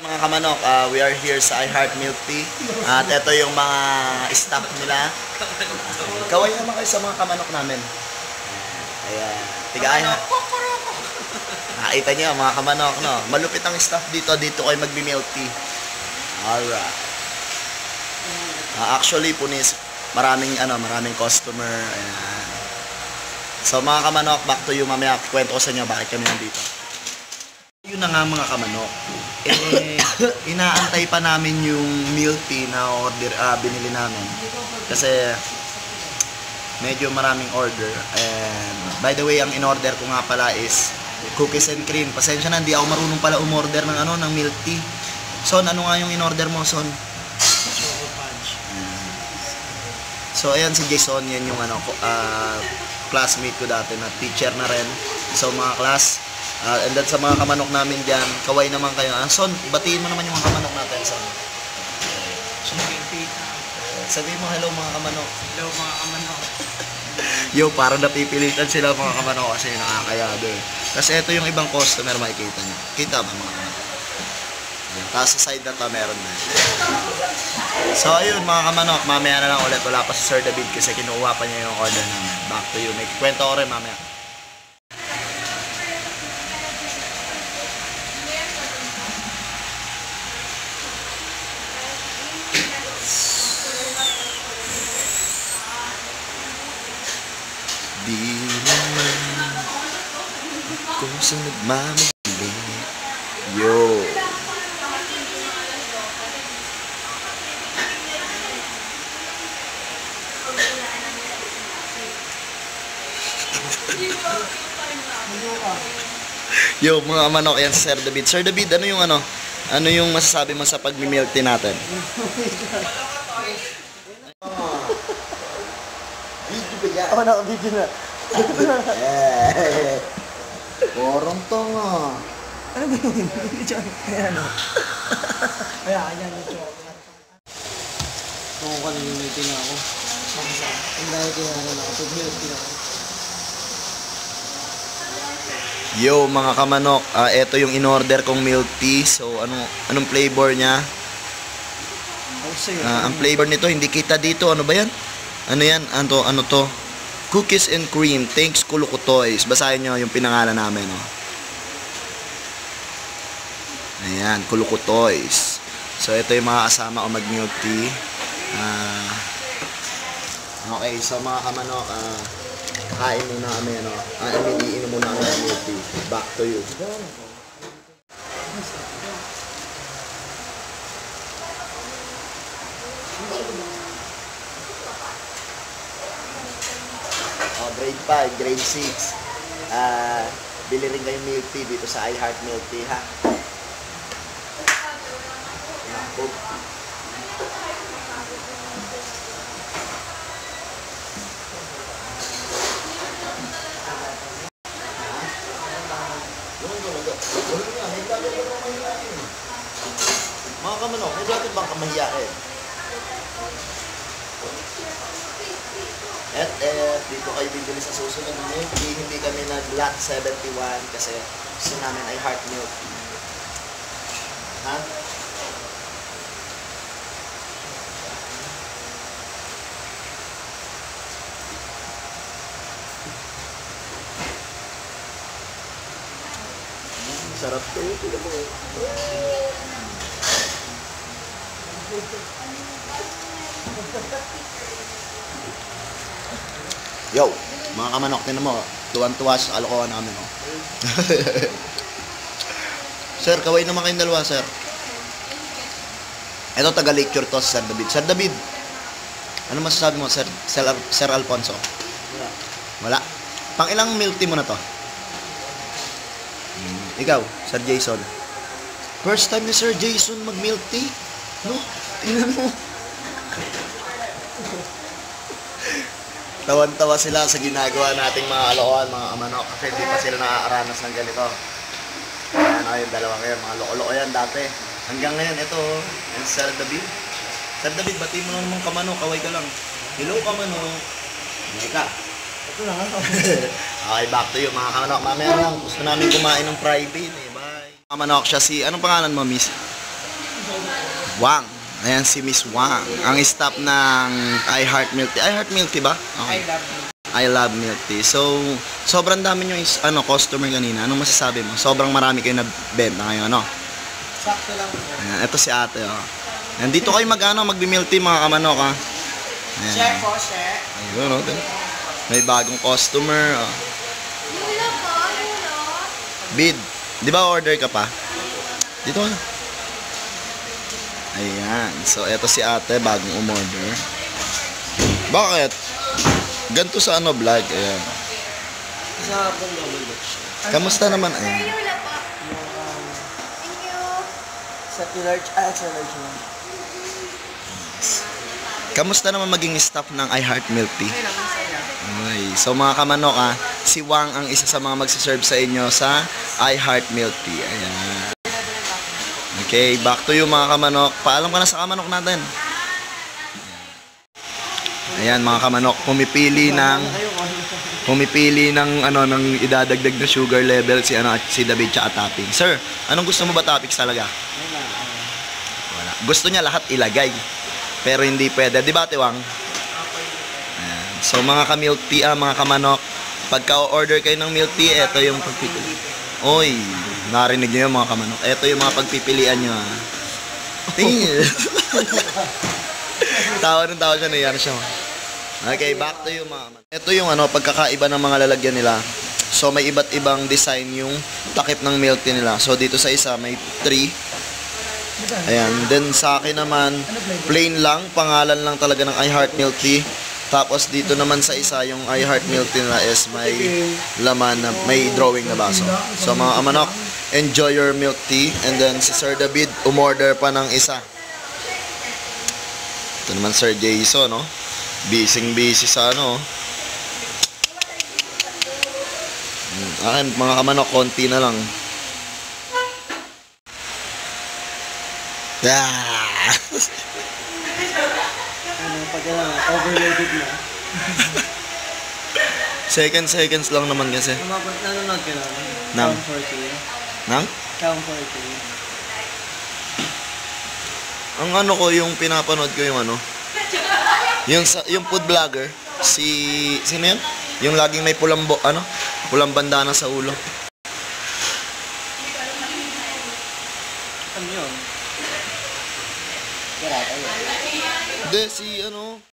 Mga kamanok, we are here sa iHeart Milk Tea. At ito yung mga staff nila. Kaway naman kayo sa mga kamanok namin. Ayan. Tiga-iHeart. Nakita niyo mga kamanok, no? Malupit ang staff dito. Dito kayo magbi-milk tea. Alright. Actually, punis. Maraming customer. Ayan. So mga kamanok, back to you mamaya. Kwento ko sa inyo bakit kami nandito. Yun na nga mga kamanok. Inaantay pa namin yung milk tea na binili namin. Kasi medyo maraming order. And by the way, ang in-order ko nga pala is cookies and cream. Pasensya na, hindi ako marunong pala umorder ng milk tea. Son, ano nga yung in-order mo, Son? Choco Punch. So ayan si Jason, yan yung classmate ko dati na teacher na rin. So mga class, and then sa mga kamanok namin dyan, kaway naman kayo. Son, batiin mo naman yung mga kamanok natin, Son. Sabihin mo, hello mga kamanok. Hello mga kamanok. Yo, parang napipilitan sila mga kamanok kasi nakakayado eh. Kasi ito yung ibang customer makikita nyo. Kita ba mga kamanok? Tapos sa side na to, meron na. So ayun mga kamanok, mamaya na lang ulit. Wala pa si Sir David kasi kinuha pa niya yung order namin. Back to you. May kwento ko rin mamaya. Di naman kung saan nagmamagaling. Yo. Yo, mga manok yan si Sir David. Sir David, ano yung masasabi mo sa pag-milk tea natin? Oo, naka-video na. Porong to nga. Ano ba yun? Ayan o. Ayan ito. Kung kanina meeting ako. Ang dahil kaya nakapag-meeting ako. Yo, mga kamanok, ito yung in-order kong milk tea. So, anong flavor niya? Ang flavor nito, hindi kita dito. Ano ba yan? Ano yan? Ano to? Cookies and cream. Thanks, Kuluko Toys. Basahin nyo yung pinangalan namin. Oh. Ayan, Kuluko Toys. So, ito yung mga kasama ko mag-milk tea. Okay, so mga kamanok, kain muna kami, iinom muna kami ng milk tea. Back to you. Grade 5, grade 6. Bili rin kayong milk tea dito sa iHeart Milk Tea, ha? Naku. Mga kamanok, may dati bang kamahiyain? Dito kayo bibili sa susunod ng milk tea. Hindi kami nag-lot 71 kasi gusto namin ay heart milk. Ha? Sarap to. Tignan mo. Yo, mga kamanok, tinan mo, tuwan-tuwa sa kalokohan namin, oh. Sir, kaway naman kayong dalawa, sir. Ito, taga-lecture to si Sir David. Sir David, ano masasabi mo, Sir Alfonso? Wala. Pang ilang milk tea mo na to? Ikaw, Sir Jason. First time ni Sir Jason mag-milk tea? No? Tingnan mo. Tawan-tawa sila sa ginagawa nating mga kalokohan, mga kamanok, kasi hindi pa sila nakakaranas ng ganito. Ayan, yung dalawa ngayon, mga loko-loko yan dati. Hanggang ngayon, ito, yung Sir David. Sir David, bati mo na naman kamanok, kaway ka lang. Hello kamanok. Hindi ka. Ito lang ako. Okay, back to you mga kamanok. Mamaya lang, gusto namin kumain ng private eh. Bye. Kamanok siya si, anong pangalan mo, miss? Wang. Ayan si Miss Wang. Ang staff ng I Heart Milk Tea. I Heart Milk Tea ba? Okay. I love milk tea. So, sobrang dami yung customer kanina. Anong masasabi mo? Sobrang marami kayo nabenta ngayon, ano? Sakto lang po. Ayan, ito si ate, oh. Nandito kayo magbi-milk tea, mga kamanok, ha? Ayan. Share po, share. Ayun, oh. May bagong customer, oh. Bid, di ba order ka pa? Dito ka. Ayan. So, eto si ate, bagong umorder. Bakit? Ganto sa vlog. Ayan. Sa hapon double box. Kamusta naman? Ayan. Thank you. Sa large, sa large lang. Kamusta naman maging staff ng I Heart Milk Tea? Okay lang, masaya. Okay. So mga kamanok, si Wang ang isa sa mga magsiserve sa inyo sa I Heart Milk Tea. Ayan. Okay, back to you mga kamanok. Paalam ka na sa kamanok natin. Ayan mga kamanok, pumipili ng ng idadagdag na sugar level si David tsaka topping. Sir, anong gusto mo ba toppings talaga? Wala. Gusto niya lahat ilagay. Pero hindi pwede, di ba Tiwang? Ayan. So mga ka-milk tea, mga kamanok, pagka order kayo ng milk tea, ito yung pagpipili. Oy, narinig niyo yung mga kamanok. Ito yung mga pagpipilian niyo. Tingin. Tawa siya, nangyari siya. Okay, back to you mga. Ito yung pagkakaiba ng mga lalagyan nila. So may iba't ibang design yung takip ng milk tea nila. So dito sa isa may 3. Ayan, then sa akin naman plain lang, pangalan lang talaga ng I Heart Milk Tea. Tapos dito naman sa isa yung I Heart Milk Tea nila is may laman na may drawing na baso. So mga kamanok, enjoy your milk tea. And then si Sir David umorder pa ng isa. Ito naman Sir Jason, no? Busy sa akin mga kamanok, konti na lang. Pag overloaded na. Seconds lang naman kasi. Nanonood ka na? Nang? Count 40. Nang? Count 40. Ang ko yung pinapanood ko yung yung food vlogger, sino yun? Yung laging may pulang bandana sa ulo. Ano yun? Garata yun. Hindi, si